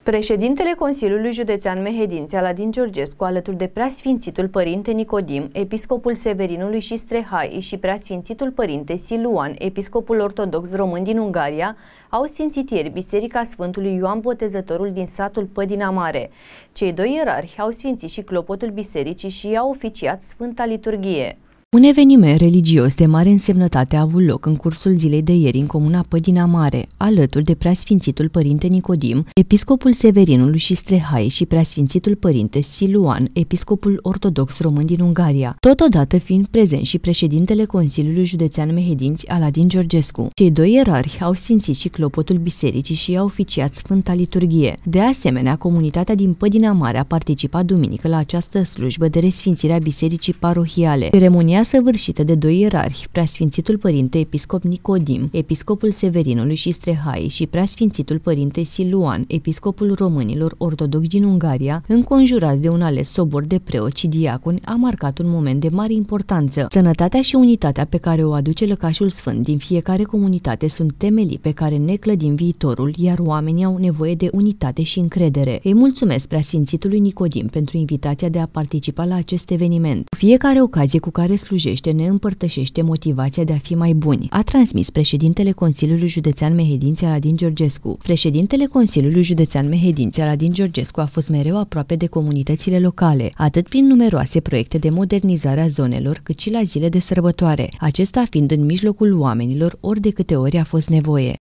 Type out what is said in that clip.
Președintele Consiliului Județean Mehedinți, Aladin Georgescu, alături de Preasfințitul Părinte Nicodim, episcopul Severinului și Strehai și Preasfințitul Părinte Siluan, episcopul ortodox român din Ungaria, au sfințit ieri Biserica Sfântului Ioan Botezătorul din satul Pădina Mare. Cei doi ierarhi au sfințit și clopotul bisericii și i-au oficiat Sfânta Liturghie. Un eveniment religios de mare însemnătate a avut loc în cursul zilei de ieri în comuna Pădina Mare, alături de Preasfințitul Părinte Nicodim, episcopul Severinului și Strehai și Preasfințitul Părinte Siluan, episcopul ortodox român din Ungaria, totodată fiind prezent și președintele Consiliului Județean Mehedinți, Aladin Georgescu. Cei doi ierarhi au sfințit și clopotul bisericii și i-au oficiat Sfânta Liturghie. De asemenea, comunitatea din Pădina Mare a participat duminică la această slujbă de resfințire a bisericii parohiale. Ceremonia săvârșită de doi ierarhi, Preasfințitul Părinte Episcop Nicodim, episcopul Severinului și Strehai și Preasfințitul Părinte Siluan, episcopul românilor ortodoxi din Ungaria, înconjurați de un ales sobor de preoți și diaconi, a marcat un moment de mare importanță. Sănătatea și unitatea pe care o aduce lăcașul sfânt din fiecare comunitate sunt temelii pe care ne clădim viitorul, iar oamenii au nevoie de unitate și încredere. Îi mulțumesc Preasfințitului Nicodim pentru invitația de a participa la acest eveniment. Cu fiecare ocazie cu care slujește ne împărtășește motivația de a fi mai buni, a transmis președintele Consiliului Județean Mehedinți, Aladin Georgescu. Președintele Consiliului Județean Mehedinți, Aladin Georgescu, a fost mereu aproape de comunitățile locale, atât prin numeroase proiecte de modernizare a zonelor, cât și la zile de sărbătoare, acesta fiind în mijlocul oamenilor ori de câte ori a fost nevoie.